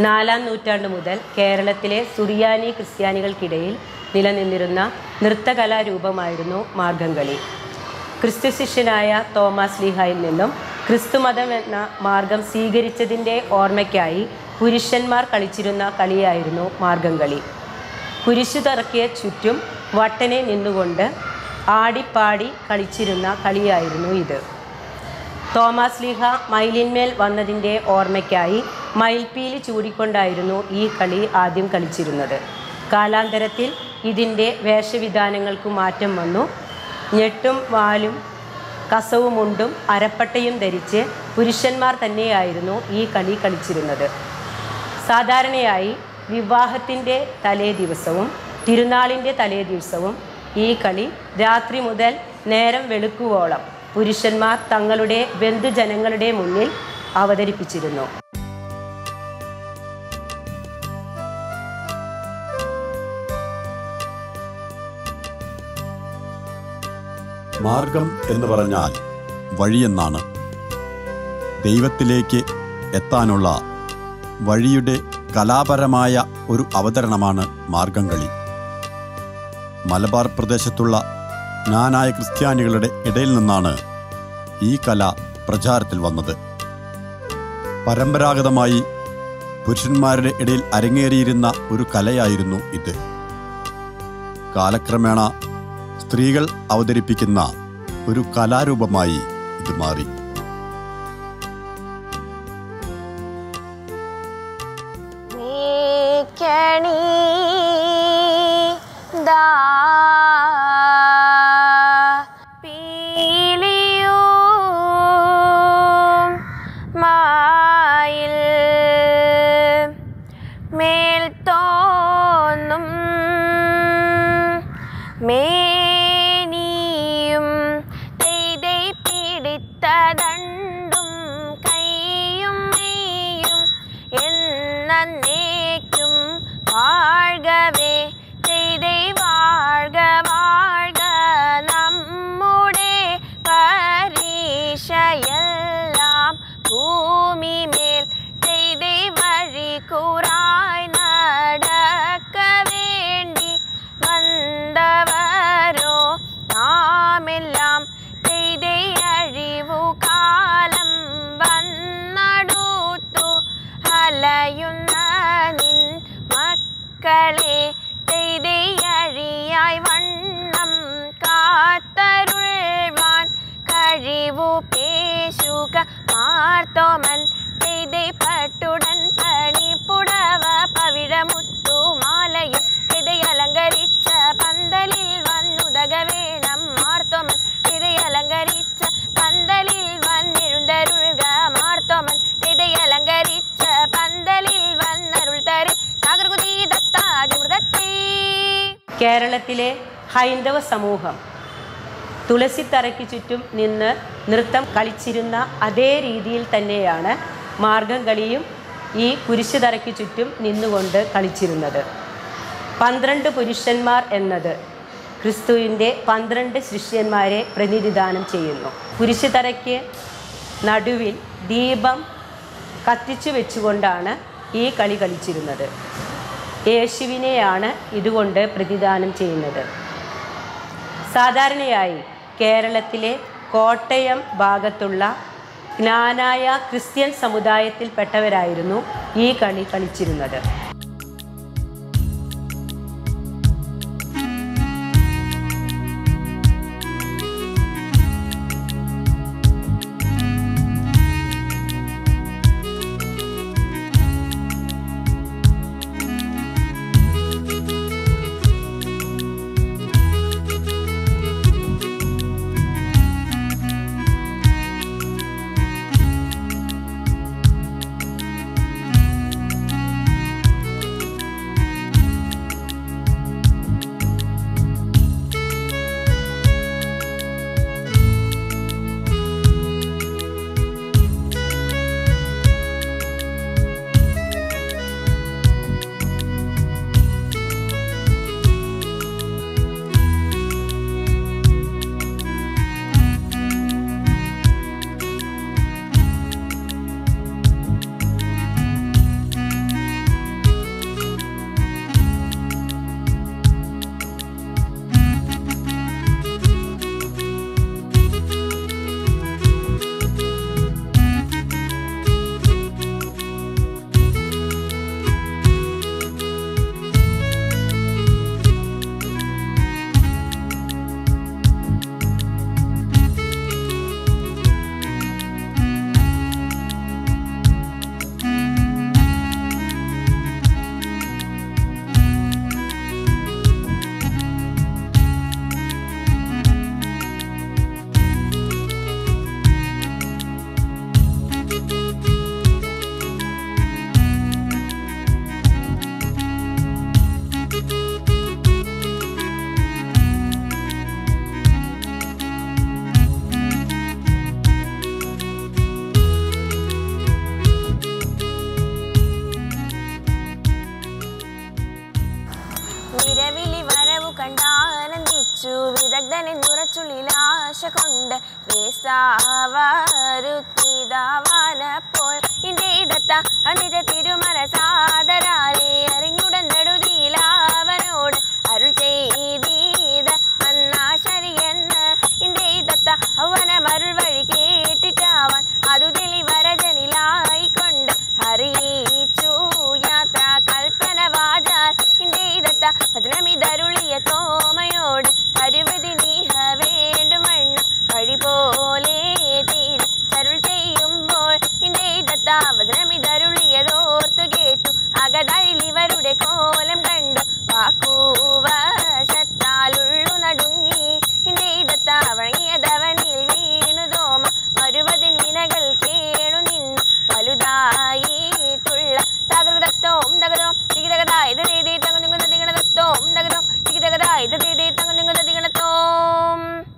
4-ാം നൂറ്റാണ്ട് മുതൽ കേരളത്തിലെ സുറിയാനി ക്രിസ്ത്യാനികൾക്കിടയിൽ നിലനിന്നിരുന്ന നൃത്തകലാരൂപമായിരുന്നു മാർഗംകളി. ക്രിസ്തു ശിഷ്യനായ തോമാസ് ശ്ലീഹായിൽ നിന്നും ക്രിസ്തുമതം എന്ന മാർഗം സ്വീകരിച്ചതിൻ്റെ ഓർമ്മയ്ക്കായി പുരുഷന്മാർ കളിച്ചിരുന്ന കളിയായിരുന്നു മാർഗംകളി. കുരിശു തറക്കിയ ചുറ്റും വട്ടനെ നിന്നുകൊണ്ട് ആടിപ്പാടി കളിച്ചിരുന്ന കളിയായിരുന്നു ഇത്. തോമാസ് ശ്ലീഹ മയിലിന്മേൽ വന്നതിൻ്റെ ഓർമ്മയ്ക്കായി മയിൽപ്പീലി ചൂടിക്കൊണ്ടായിരുന്നു ഈ കളി ആദ്യം കളിച്ചിരുന്നത്. കാലാന്തരത്തിൽ ഇതിൻ്റെ വേഷവിധാനങ്ങൾക്ക് മാറ്റം വന്നു. ഞെട്ടും വാലും കസവുമുണ്ടും അരപ്പട്ടയും ധരിച്ച് പുരുഷന്മാർ തന്നെയായിരുന്നു ഈ കളി കളിച്ചിരുന്നത്. സാധാരണയായി വിവാഹത്തിൻ്റെ തലേ ദിവസവും തിരുനാളിൻ്റെ തലേ ദിവസവും ഈ കളി രാത്രി മുതൽ നേരം വെളുക്കുവോളം പുരുഷന്മാർ തങ്ങളുടെ ബന്ധുജനങ്ങളുടെ മുന്നിൽ അവതരിപ്പിച്ചിരുന്നു. മാർഗം എന്ന് പറഞ്ഞാൽ വഴിയെന്നാണ്. ദൈവത്തിലേക്ക് എത്താനുള്ള വഴിയുടെ കലാപരമായ ഒരു അവതരണമാണ് മാർഗംകളി. മലബാർ പ്രദേശത്തുള്ള ജ്ഞാനായ ക്രിസ്ത്യാനികളുടെ ഇടയിൽ നിന്നാണ് ഈ കല പ്രചാരത്തിൽ വന്നത്. പരമ്പരാഗതമായി പുരുഷന്മാരുടെ ഇടയിൽ അരങ്ങേറിയിരുന്ന ഒരു കലയായിരുന്നു ഇത്. കാലക്രമേണ സ്ത്രീകൾ അവതരിപ്പിക്കുന്ന ഒരു കലാരൂപമായി ഇത് മാറി. മേനിയും തെയ്തൈ പിടിത്തതണ്ടും കൈയും മെയ്യും എന്നേക്കും വാഴ്കവേ തെയ്തൈ വാഴ്ക വാഴ്ക നമ്മുടെ പരീക്ഷയെല്ലാം ഭൂമിമേൽ തെയ്തൈ വഴി കൂറായി നടക്ക വേണ്ടി വന്നവരോ നാമെല്ലാം തെയ്തൈ അഴിവു കാലം വന്നടുത്തു അലയുന്ന നിൻ മക്കളെ തെയ്തൈ അഴിയായി വണ്ണം കാത്തരുൾവാൻ കഴിവു പേശുക മാർത്തോമൻ തെയ്തൈ പട്ടുടൻ പണിപ്പുടവ പവിഴമുത്തു മാലയും തെയ്തൈ അലങ്കരിച്ച പന്തലിൽ വന്നുതക വേണം മാർത്തോമൻ തെയ്തൈ അലങ്കരിച്ച പന്തലിൽ വന്നെഴുന്തരുൾക മാർത്തോമൻ തെയ്തൈ അലങ്കരിച്ച പന്തലിൽ വന്നരുൾ തരെ നാഗർകുതി ദത്താതിമൃതത്തെ. കേരളത്തിലെ ഹൈന്ദവ സമൂഹം തുളസിത്തറയ്ക്ക് ചുറ്റും നിന്ന് നൃത്തം കളിച്ചിരുന്ന അതേ രീതിയിൽ തന്നെയാണ് മാർഗംകളിയും ഈ കുരിശുതറയ്ക്ക് ചുറ്റും നിന്നുകൊണ്ട് കളിച്ചിരുന്നത്. 12 പുരുഷന്മാർ എന്നത് ക്രിസ്തുവിൻ്റെ 12 ശിഷ്യന്മാരെ പ്രതിനിധാനം ചെയ്യുന്നു. കുരിശുതറയ്ക്ക് നടുവിൽ ദീപം കത്തിച്ചു വെച്ചുകൊണ്ടാണ് ഈ കളി കളിച്ചിരുന്നത്. യേശുവിനെയാണ് ഇതുകൊണ്ട് പ്രതിനിധാനം ചെയ്യുന്നത്. സാധാരണയായി കേരളത്തിലെ കോട്ടയം ഭാഗത്തുള്ള ജ്ഞാനായ ക്രിസ്ത്യൻ സമുദായത്തിൽപ്പെട്ടവരായിരുന്നു ഈ കളി കളിച്ചിരുന്നത്. കൊണ്ട് വേസ്താവാരുത്തിതാവാനപ്പോൾ ഇന്ത്യദത്ത അനിത തിരുമല സാദരാലെ അറിഞ്ഞുടന്നെടുതിയിലാവനോട് അരുൾ ചെയ്തീത അന്നാ ശരിയെന്ന് ഇന്ത്യദത്ത അവനമരുൾ വഴി കേട്ടിട്ടാവാൻ അതു തെളിവരജനിലായിക്കൊണ്ട് അറിയിച്ചു യാത്ര കൽപ്പന വാചാൽ ഇന്ത്യദത്ത വചനമിതരുളിയ തോമയോട് തരുവതി നീഹ വേണ്ടുമണ്ണം വഴി പോലെ തീരെ ചരുൾ ചെയ്യുമ്പോൾ ഇന്ത്യദത്ത വചനമിതരുളിയതോർത്തു കേട്ടു അകതയിലിവരുടെ കോലം കണ്ടു വാക്കുവശത്താലുള്ളു നടുങ്ങി ഇന്ത്യദത്ത വഴങ്ങിയതവനിൽ വീണു തോമ മരുവതിനിനകൾ കേണു നിന്നു വലുതായിട്ടുള്ള തകൃതത്തോം തകതോം തികിതകതായത് രീതി തങ്ങുന്ന ദിഗണതത്തോം തകതോം തികിതകതായത് രീതി തങ്ങുന്ന ദിഗണത്തോം.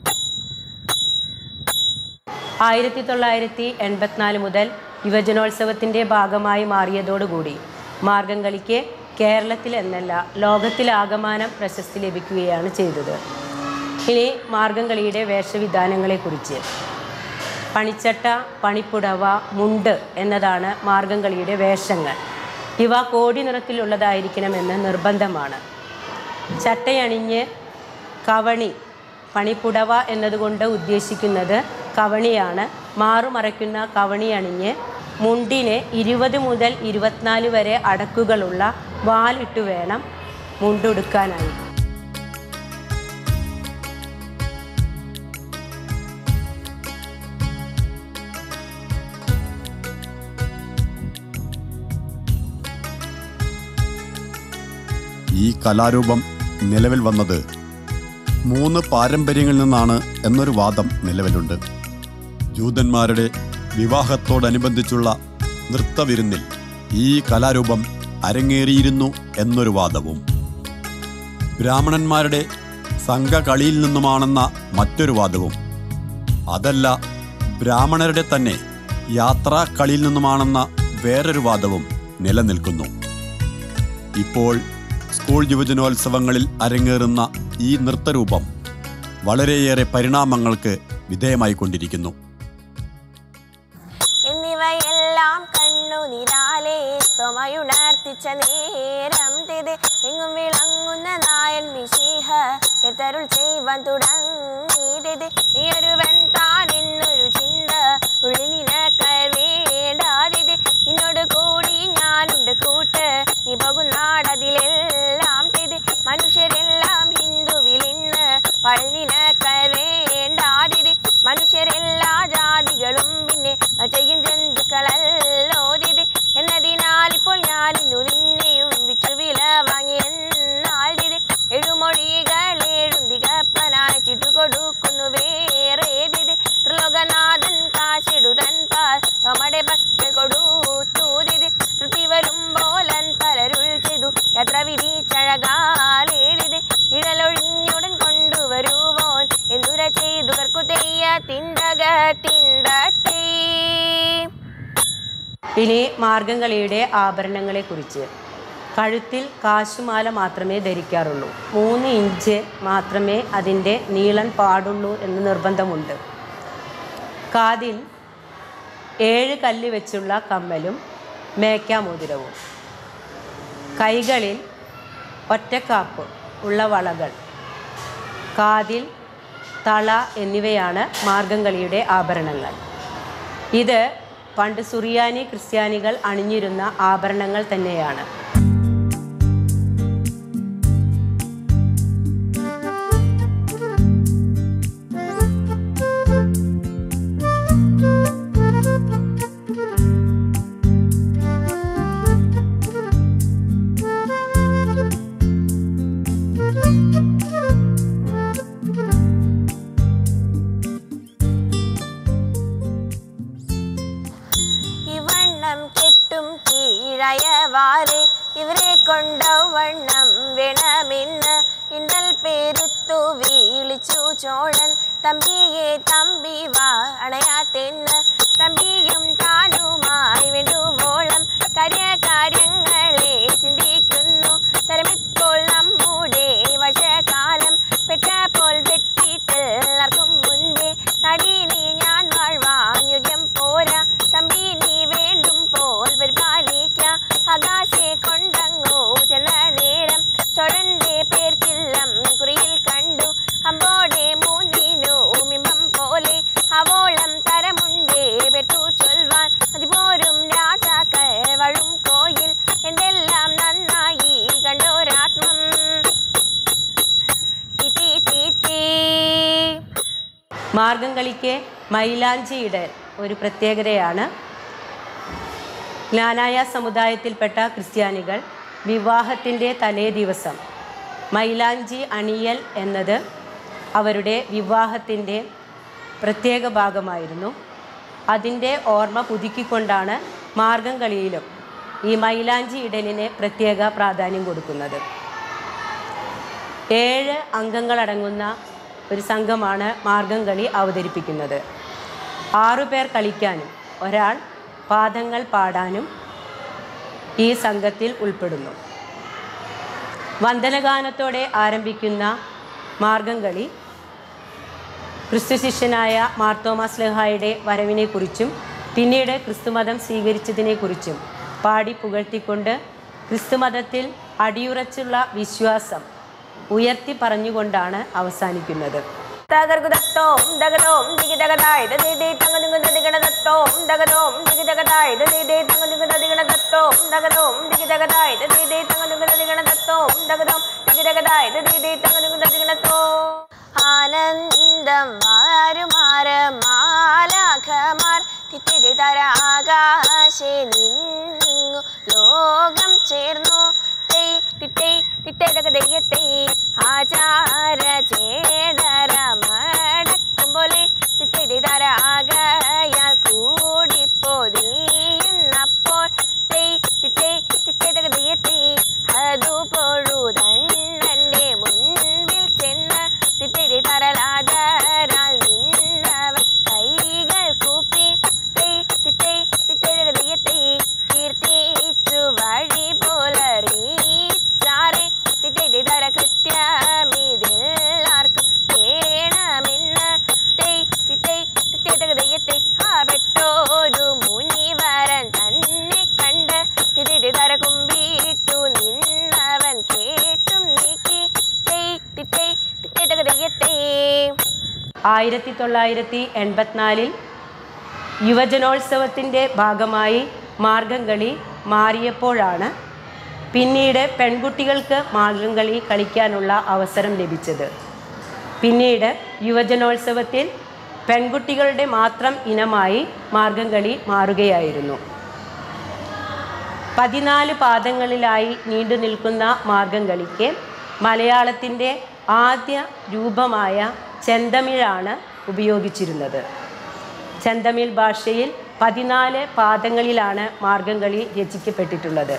1984 മുതൽ യുവജനോത്സവത്തിൻ്റെ ഭാഗമായി മാറിയതോടുകൂടി മാർഗംകളിക്ക് കേരളത്തിൽ എന്നല്ല ലോകത്തിലാകമാനം പ്രശസ്തി ലഭിക്കുകയാണ് ചെയ്തത്. ഇനി മാർഗംകളിയുടെ വേഷവിധാനങ്ങളെക്കുറിച്ച്. പണിച്ചട്ട, പണിപ്പുടവ, മുണ്ട് എന്നതാണ് മാർഗംകളിയുടെ വേഷങ്ങൾ. ഇവ കോടി നിറത്തിലുള്ളതായിരിക്കണമെന്ന് നിർബന്ധമാണ്. ചട്ടയണിഞ്ഞ് കവണി, പണിപ്പുടവ എന്നതുകൊണ്ട് ഉദ്ദേശിക്കുന്നത് കവണിയാണ്. മാറുമറയ്ക്കുന്ന കവണി അണിഞ്ഞ് മുണ്ടിന് 20 മുതൽ 24 വരെ അടക്കുകളുള്ള വാലിട്ടു വേണം മുണ്ടുടുക്കാനായി. ഈ കലാരൂപം നിലവിൽ വന്നത് 3 പാരമ്പര്യങ്ങളിൽ നിന്നാണ് എന്നൊരു വാദം നിലവിലുണ്ട്. ജൂതന്മാരുടെ വിവാഹത്തോടനുബന്ധിച്ചുള്ള നൃത്തവിരുന്നിൽ ഈ കലാരൂപം അരങ്ങേറിയിരുന്നു എന്നൊരു വാദവും, ബ്രാഹ്മണന്മാരുടെ സംഘകളിയിൽ നിന്നുമാണെന്ന മറ്റൊരു വാദവും, അതല്ല ബ്രാഹ്മണരുടെ തന്നെ യാത്രാക്കളിയിൽ നിന്നുമാണെന്ന വേറൊരു വാദവും നിലനിൽക്കുന്നു. ഇപ്പോൾ സ്കൂൾ യുവജനോത്സവങ്ങളിൽ അരങ്ങേറുന്ന ഈ നൃത്തരൂപം വളരെയേറെ പരിണാമങ്ങൾക്ക് വിധേയമായിക്കൊണ്ടിരിക്കുന്നു. എന്നിവയെല്ലാം കണ്ണുനിരാലെ തോമയുണർത്തിച്ച നേരം തിത് എങ്ങും വിളങ്ങുന്ന നായൻ മിശിഹ നിർത്തരുൾ ചെയ്യുവാൻ തുടങ്ങിയത് നീയൊരുവൻ താൻ എന്നൊരു ചിന്ത ഉള്ളിനിനക്കൽ വേണ്ടാതിത് നിന്നോട് കൂടി ഞാനുണ്ട് കൂട്ട് നീ പോകുന്നാടതിലെല്ലാം തിത് മനുഷ്യരെല്ലാം ഹിന്ദുവിൽ ഇന്ന് പള്ളിനക്കൽ വേണ്ടാതിത് മനുഷ്യരെല്ലാ ജാതികളും പിന്നെ ചെയ്യും ജന്തുക്കളല്ലോ ദിത് എന്നതിനാൽ ഇപ്പോൾ ഞാനിന്നു നിന്നെയും വിറ്റുവില വാങ്ങി എന്നാൽ ദിത് എഴുമൊഴികൾ എഴുന്തികപ്പനായി ചിട്ടുകൊടുക്കുന്നു വേറെ ദിത് ത്രിലോകനാഥൻ കാശിടുതൻ പാൽ നമ്മുടെ ഭക്ത കൊടുത്തു ദിത് തൃപ്തി വരുമ്പോലൻ പലരുൾ ചെയ്തു യാത്ര വിധിച്ചഴകാലേ ദിത് ഇഴലൊഴിഞ്ഞുടൻ കൊണ്ടുവരുവോൻ എന്തുര ചെയ്തു കർക്കു തെയ്യ തിണ്ടക തിണ്ടട്ടേ. ഇനി മാർഗംകളിയുടെ ആഭരണങ്ങളെക്കുറിച്ച്. കഴുത്തിൽ കാശുമാല മാത്രമേ ധരിക്കാറുള്ളൂ. 3 ഇഞ്ച് മാത്രമേ അതിൻ്റെ നീളൻ പാടുള്ളൂ എന്ന് നിർബന്ധമുണ്ട്. കാതിൽ 7 കല്ല് വെച്ചുള്ള കമ്മലും മേക്കാമോതിരവും. കൈകളിൽ ഒറ്റക്കാപ്പ് ഉള്ള വളകൾ, കാതിൽ തള എന്നിവയാണ് മാർഗംകളിയുടെ ആഭരണങ്ങൾ. ഇത് പണ്ട് സുറിയാനി ക്രിസ്ത്യാനികൾ അണിഞ്ഞിരുന്ന ആഭരണങ്ങൾ തന്നെയാണ്. കീഴയവാരെ ഇവരെ കൊണ്ടവണ്ണം വേണമെന്ന് ഇന്നൽ പേരുത്തു വീളിച്ചു ചോഴൻ തമ്പിയെ തമ്പി വാ അണയാത്തെന്ന് തമ്പിയും താനുമായി വേണ്ടുവോളം കാര്യങ്ങളെ ചിന്തിക്കുന്നു തരമിപ്പോൾ നമ്മുടെ വശകാലം പെട്ടപ്പോൾ വെട്ടിട്ടെല്ലാവർക്കും മുൻപേ മാർഗംകളിക്ക് മൈലാഞ്ചിയിടൽ ഒരു പ്രത്യേകതയാണ്. ജ്ഞാനായ സമുദായത്തിൽപ്പെട്ട ക്രിസ്ത്യാനികൾ വിവാഹത്തിൻ്റെ തലേ ദിവസം മൈലാഞ്ചി അണിയൽ എന്നത് അവരുടെ വിവാഹത്തിൻ്റെ പ്രത്യേക ഭാഗമായിരുന്നു. അതിൻ്റെ ഓർമ്മ പുതുക്കിക്കൊണ്ടാണ് മാർഗംകളിയിലും ഈ മൈലാഞ്ചി ഇടലിന് പ്രത്യേക പ്രാധാന്യം കൊടുക്കുന്നത്. 7 അംഗങ്ങളടങ്ങുന്ന ഒരു സംഘമാണ് മാർഗംകളി അവതരിപ്പിക്കുന്നത്. 6 പേർ കളിക്കാനും ഒരാൾ പാദങ്ങൾ പാടാനും ഈ സംഘത്തിൽ ഉൾപ്പെടുന്നു. വന്ദനഗാനത്തോടെ ആരംഭിക്കുന്ന മാർഗംകളി ക്രിസ്തു ശിഷ്യനായ മാർത്തോമാ ശ്ലീഹായുടെ വരവിനെക്കുറിച്ചും പിന്നീട് ക്രിസ്തുമതം സ്വീകരിച്ചതിനെക്കുറിച്ചും പാടി പുകഴ്ത്തിക്കൊണ്ട് ക്രിസ്തുമതത്തിൽ അടിയുറച്ചുള്ള വിശ്വാസം ഉയർത്തി പറഞ്ഞുകൊണ്ടാണ് അവസാനിക്കുന്നത്. തകർകുതത്തോം ദഗതോം ദിഗിദഗതായ ദദിദേ തങ്ങനുങ്ങുന്ന ദിഗണതത്തോം ദഗതോം ദിഗിദഗതായ ദദിദേ തങ്ങനുങ്ങുന്ന ദിഗണതത്തോം ദഗതോം ദിഗിദഗതായ ദദിദേ തങ്ങനുങ്ങുന്ന ദിഗണതത്തോം ദഗതോം ദിഗിദഗതായ ദദിദേ തങ്ങനുങ്ങുന്ന ദിഗണതത്തോം. ആനന്ദം വാരുമാര മാലാഖമാർ തിത്തിരിതര ആകാശേ നിന്നിങ്ങു ലോകം ചേർന്നു തിട്ടേതകതയ്യത്തെ ആചാര ചേടരമടക്കും പോലെ തിട്ടേതരാകയാൽ കൂടിപ്പോതിയുന്നപ്പോൾ തിട്ടേതകതയ്യത്തെ അതുപൊഴുതണ്ണന്റെ മുൻപിൽ ചെന്ന് തിട്ടേതരലാതരാൽ നിന്നവൻ കൈകൾ കൂപ്പി തിട്ടേതകതയ്യത്തെ കീർത്തിച്ചു വഴി പോലറിയിച്ചാറെ തിട്ടേതര കൃത്യമിതെല്ലാവർക്കും വേണമെന്ന് തിട്ടേതകതയ്യത്തെ ആപെട്ടോരു മുനിവരൻ തന്നെ കണ്ട് തിട്ടേതര കുമ്പിട്ടു നിന്നവൻ കേട്ടും നീക്കി തിട്ടേതകതയ്യത്തെ. 1984 യുവജനോത്സവത്തിൻ്റെ ഭാഗമായി മാർഗംകളി മാറിയപ്പോഴാണ് പിന്നീട് പെൺകുട്ടികൾക്ക് മാർഗംകളി കളിക്കാനുള്ള അവസരം ലഭിച്ചത്. പിന്നീട് യുവജനോത്സവത്തിൽ പെൺകുട്ടികളുടെ മാത്രം ഇനമായി മാർഗംകളി മാറുകയായിരുന്നു. 14 പാദങ്ങളിലായി നീണ്ടു നിൽക്കുന്ന മാർഗംകളിക്ക് മലയാളത്തിൻ്റെ ആദ്യ രൂപമായ ചെന്തമിഴാണ് ഉപയോഗിച്ചിരുന്നത്. ചെന്തമിഴ് ഭാഷയിൽ 14 പാദങ്ങളിലാണ് മാർഗംകളി രചിക്കപ്പെട്ടിട്ടുള്ളത്.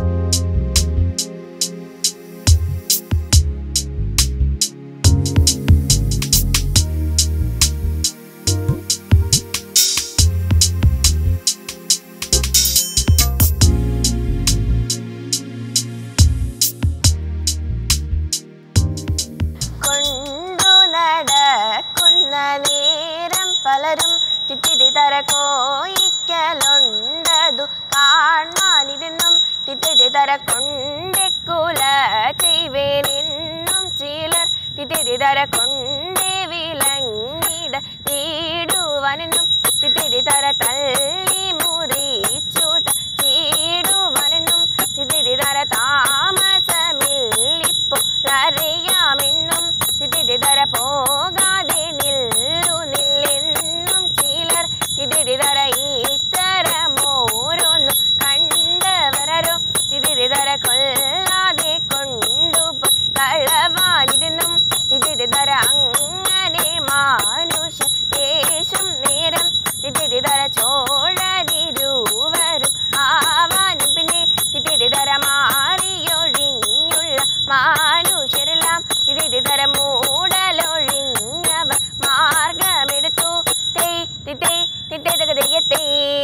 പലരും തിത്തിരിതര കോയിക്കലുണ്ടതു കാണാനിരുന്നും തിത്തിരിതര കൊണ്ടെക്കുല ചെയ്വേനെന്നും ചിലർ തിത്തിരിതര കൊണ്ടേ വിലങ്ങിട തീടുവനെന്നും തിത്തിരിതര തള്ളി മുറിച്ചു ചീടുവനെന്നും തിത്തിരിതര താമസമില്ലിപ്പോൾ അറിയാമെന്നും തിത്തിരിതര പോകാതെ നില്ലെന്നും ചിലർ തിത്തിരിതര ഇത്തരമോരോന്നും കണ്ടവരോ തിത്തിരിതര കൊല്ലാതെ കൊണ്ടുപോ കളവാനിരുന്നും തിത്തിരിതര അങ്ങനെ മാനുഷ ദേശം നേരം തിത്തിരിതര ചോഴരിരുവരും ആവാനും പിന്നെ തിത്തിരിതര മാറിയൊഴിഞ്ഞുള്ള മാനുഷ്യരെല്ലാം തിത്തിരിതര മൂടലൊഴിഞ്ഞവർ മാർഗമെടുത്തു തിത്തേതകതയ്യത്തെ.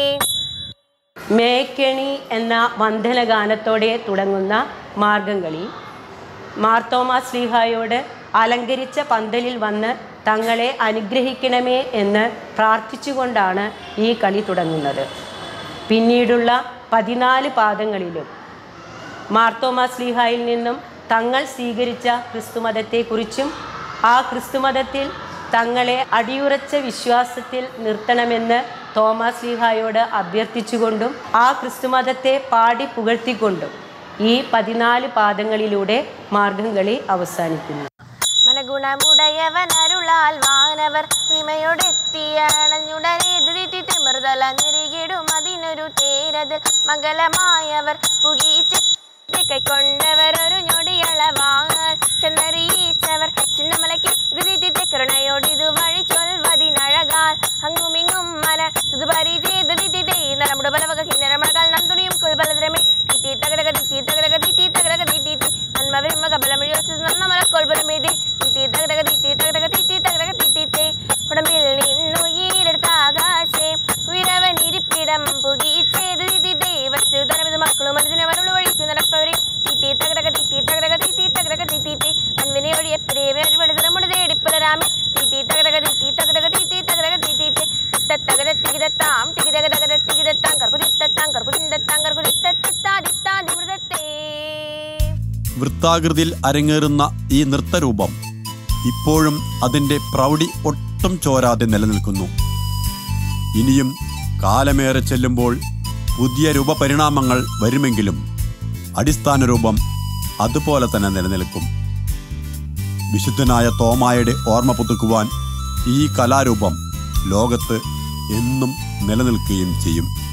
മേക്കണി എന്ന വന്ദനഗാനത്തോടെ തുടങ്ങുന്ന മാർഗംകളി മാർത്തോമാ ശ്ലീഹായോട് അലങ്കരിച്ച പന്തലിൽ വന്ന് തങ്ങളെ അനുഗ്രഹിക്കണമേ എന്ന് പ്രാർത്ഥിച്ചുകൊണ്ടാണ് ഈ കളി തുടങ്ങുന്നത്. പിന്നീടുള്ള 14 പാദങ്ങളിലും മാർത്തോമാ ശ്ലീഹായിൽ നിന്നും തങ്ങൾ സ്വീകരിച്ച ക്രിസ്തുമതത്തെക്കുറിച്ചും ആ ക്രിസ്തുമതത്തിൽ തങ്ങളെ അടിയുറച്ച വിശ്വാസത്തിൽ നിർത്തണമെന്ന് തോമാസ് ശ്ലീഹായോട് അഭ്യർത്ഥിച്ചുകൊണ്ടും ആ ക്രിസ്തുമതത്തെ പാടി പുകഴ്ത്തിക്കൊണ്ടും ഈ 14 പാദങ്ങളിലൂടെ മാർഗംകളി അവസാനിക്കുന്നു. ഗുണമുടയവൻ അരുളാൽ വാനവർ മഹിമയോടെത്തിയണഞ്ഞുടനെ തിമൃതല നെറികിടും അതിനൊരു തേരതിൽ മംഗലമായവർ പുകീച്ച് കൈക്കൊണ്ടവർ ഒരു ഞൊടിയളവാൽ ചെന്നറിയിച്ചവർ ചിന്നമലയ്ക്ക് ഇത് കരുണയോടിതു വഴി ചൊൽവതിനഴകാൽ അങ്ങുമിങ്ങും മന സുതുപരി ചെയ്ത് നരമുടെ പലവക കിന്നരമഴകാൽ നന്ദുണിയും കൊൽബലദ്രമേ തീറ്റി തകരക തീറ്റി തകരക തീറ്റി തകരക തീറ്റി നന്മ വിരുമ കബലമഴി നന്നമല കൊൽബലമേതി തീറ്റി തകരക തീറ്റി തകരക തീറ്റി തകരക തീറ്റി ഉടമ്പിൽ നിന്നുയിരെടുത്ത ആകാശേ ഉയരവനിരിപ്പിടം പുകീച്ചേത് വസ്തുതരമിത് മക്കളും മനസ്സിനെ വരളു വഴിച്ചു നടപ്പവരെ തീറ്റി തകരക തീറ്റി തകരക തീറ്റി തകരക തീറ്റി മൻവിനെ ഒഴിയപ്പെടുതരമുടെ തേടിപ്പുലരാമി തീറ്റി തകരക തീറ്റി തകരക തീറ്റി തകരക തീറ്റി തകര തികിതത്താം തികിതകതകര തികിതത്താം കർക്കുതിത്തത്താം കർക്കുതിന്തത്താം കർക്കുതിത്തത്താദിത്താദിമൃതത്തേ. വൃത്താകൃതിയിൽ അരങ്ങേറുന്ന ഈ നൃത്തരൂപം ഇപ്പോഴും അതിൻ്റെ പ്രൗഢി ഒട്ടും ചോരാതെ നിലനിൽക്കുന്നു. ഇനിയും കാലമേറെ ചെല്ലുമ്പോൾ പുതിയ രൂപപരിണാമങ്ങൾ വരുമെങ്കിലും അടിസ്ഥാന രൂപം അതുപോലെ തന്നെ നിലനിൽക്കും. വിശുദ്ധനായ തോമായുടെ ഓർമ്മ പുതുക്കുവാൻ ഈ കലാരൂപം ലോകത്ത് എന്നും നിലനിൽക്കുകയും ചെയ്യും.